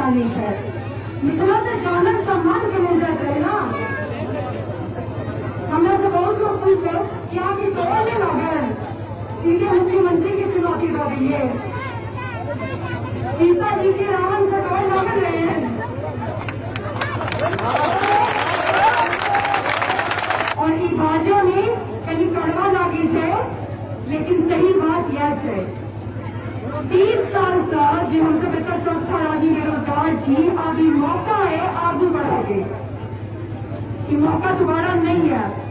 नहीं है। मिथिला से जानन सम्मान के मिल जाते हैं ना। हमने तो बहुत लोग पूछे कि आप ये तोड़ने लगे, सीधे मुख्यमंत्री की चुनौती दे रही है। सीता जी के रावण से तोड़ लगे रहे हैं और ई बातों में कहीं कड़वा लागी है, लेकिन सही बात यह है 30 साल से जो हमसे बेहतर चौथा राजी बेरोजगार थी, अभी मौका है आगे बढ़ोगे। ये मौका दोबारा नहीं है।